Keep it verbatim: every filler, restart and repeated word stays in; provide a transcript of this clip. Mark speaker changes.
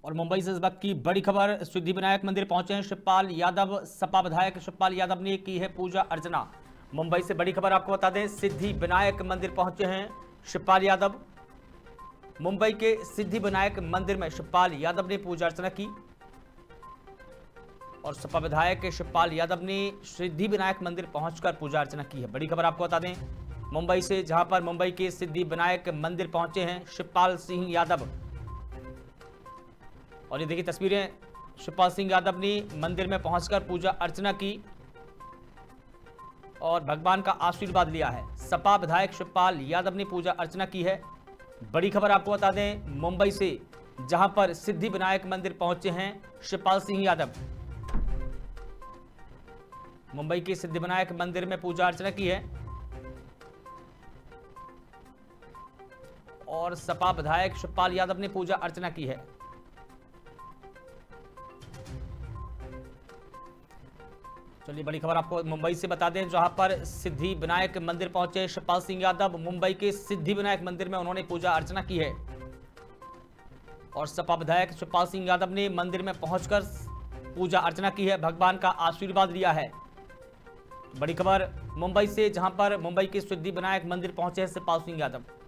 Speaker 1: और मुंबई से इस वक्त की बड़ी खबर, सिद्धि विनायक मंदिर पहुंचे हैं शिवपाल यादव। सपा विधायक शिवपाल यादव ने की है पूजा अर्चना। मुंबई से बड़ी खबर आपको बता दें, सिद्धि विनायक मंदिर पहुंचे हैं शिवपाल यादव। मुंबई के सिद्धि विनायक मंदिर में शिवपाल यादव ने पूजा अर्चना की और सपा विधायक शिवपाल यादव ने सिद्धि विनायक मंदिर पहुंचकर पूजा अर्चना की है। बड़ी खबर आपको बता दें मुंबई से, जहां पर मुंबई के सिद्धि विनायक मंदिर पहुंचे हैं शिवपाल सिंह यादव। और ये देखिए तस्वीरें, शिवपाल सिंह यादव ने मंदिर में पहुंचकर पूजा अर्चना की और भगवान का आशीर्वाद लिया है। सपा विधायक शिवपाल यादव ने पूजा अर्चना की है। बड़ी खबर आपको बता दें मुंबई से, जहां पर सिद्धि विनायक मंदिर पहुंचे हैं शिवपाल सिंह यादव। मुंबई के सिद्धि विनायक मंदिर में पूजा अर्चना की है और सपा विधायक शिवपाल यादव ने पूजा अर्चना की है। चलिए बड़ी खबर आपको मुंबई से बता दें, जहां पर सिद्धि विनायक मंदिर पहुंचे शिवपाल सिंह यादव। मुंबई के सिद्धि विनायक मंदिर में उन्होंने पूजा अर्चना की है और सपा विधायक शिवपाल सिंह यादव ने मंदिर में पहुंचकर पूजा अर्चना की है, भगवान का आशीर्वाद लिया है। बड़ी खबर मुंबई से, जहां पर मुंबई के सिद्धि विनायक मंदिर पहुंचे हैं शिवपाल सिंह यादव।